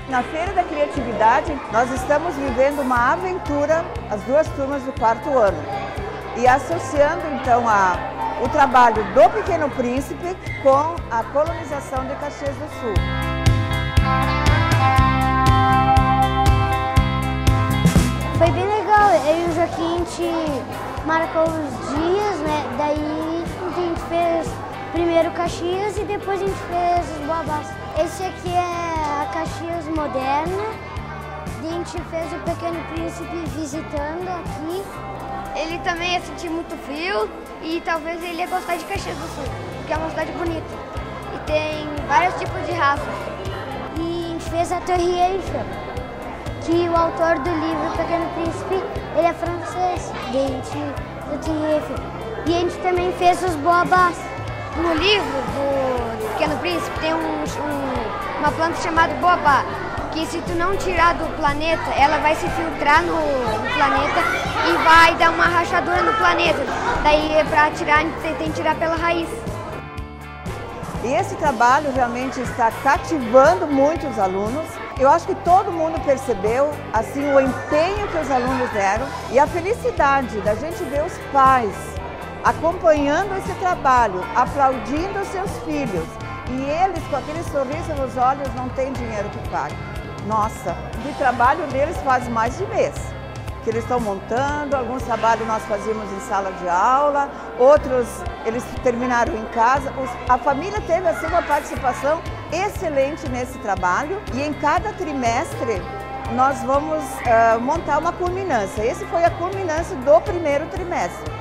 Na Feira da Criatividade, nós estamos vivendo uma aventura, as duas turmas do 4º ano, e associando então o trabalho do Pequeno Príncipe com a colonização de Caxias do Sul. Foi bem legal, eu e o Joaquim, a gente marcou os dias, né? Daí a gente fez primeiro Caxias e depois a gente fez os Boabás. Esse aqui é a Caxias moderna, a gente fez o Pequeno Príncipe visitando aqui. Ele também ia sentir muito frio e talvez ele ia gostar de Caxias do Sul, porque é uma cidade bonita e tem vários tipos de raças. E a gente fez a Torre Eiffel, que o autor do livro Pequeno Príncipe, ele é francês, e a gente também fez os Boabás. No livro do Pequeno Príncipe tem uma planta chamada Boabá, que se tu não tirar do planeta, ela vai se filtrar no planeta e vai dar uma rachadura no planeta. Daí para tirar, tem que tirar pela raiz. E esse trabalho realmente está cativando muito os alunos. Eu acho que todo mundo percebeu assim o empenho que os alunos deram e a felicidade da gente ver os pais acompanhando esse trabalho, aplaudindo os seus filhos. E eles, com aquele sorriso nos olhos, não tem dinheiro que pague. Nossa, o trabalho deles faz mais de mês que eles estão montando. Alguns trabalhos nós fazíamos em sala de aula, outros eles terminaram em casa. A família teve assim uma participação excelente nesse trabalho e em cada trimestre nós vamos montar uma culminância. Esse foi a culminância do primeiro trimestre.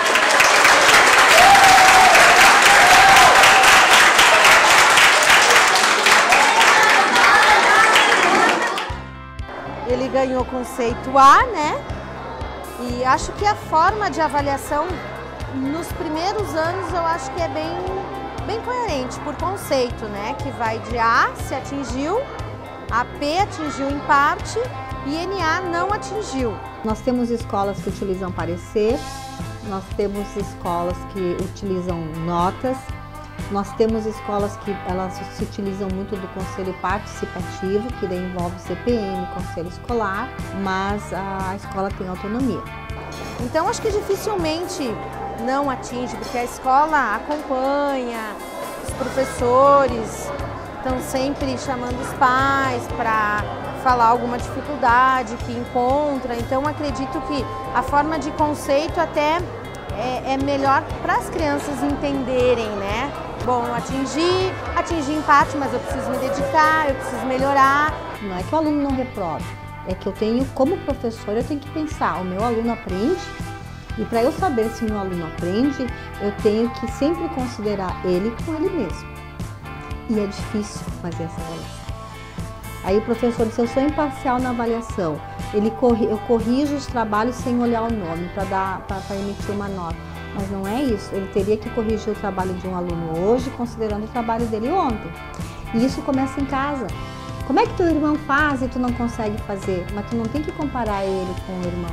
Ele ganhou conceito A, né? E acho que a forma de avaliação nos primeiros anos eu acho que é bem coerente por conceito, né? Que vai de A, se atingiu, AP atingiu em parte e NA não atingiu. Nós temos escolas que utilizam parecer, nós temos escolas que utilizam notas, nós temos escolas que elas se utilizam muito do conselho participativo, que daí envolve CPM, conselho escolar, mas a escola tem autonomia. Então acho que dificilmente não atinge, porque a escola acompanha, os professores estão sempre chamando os pais para falar alguma dificuldade que encontra, então acredito que a forma de conceito até é melhor para as crianças entenderem, né? Bom, eu atingi em parte, mas eu preciso me dedicar, eu preciso melhorar. Não é que o aluno não reprove, é que eu tenho, como professor, eu tenho que pensar, o meu aluno aprende, e para eu saber se o meu aluno aprende, eu tenho que sempre considerar ele com ele mesmo. E é difícil fazer essa avaliação. Aí o professor diz, eu sou imparcial na avaliação, eu corrijo os trabalhos sem olhar o nome para emitir uma nota. Mas não é isso, ele teria que corrigir o trabalho de um aluno hoje, considerando o trabalho dele ontem. E isso começa em casa. Como é que teu irmão faz e tu não consegue fazer? Mas tu não tem que comparar ele com o irmão.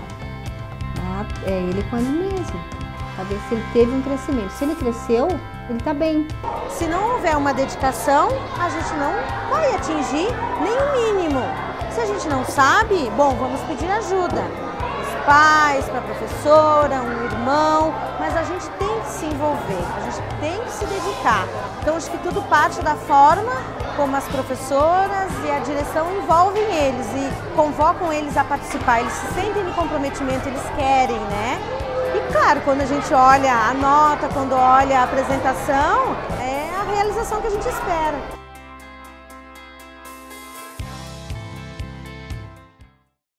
É ele com ele mesmo, para ver se ele teve um crescimento. Se ele cresceu, ele está bem. Se não houver uma dedicação, a gente não vai atingir nem o mínimo. Se a gente não sabe, bom, vamos pedir ajuda. Os pais, para a professora, um irmão, mas a gente tem que se envolver, a gente tem que se dedicar. Então acho que tudo parte da forma como as professoras e a direção envolvem eles e convocam eles a participar. Eles se sentem no comprometimento, eles querem, né? E claro, quando a gente olha a nota, quando olha a apresentação, é a realização que a gente espera.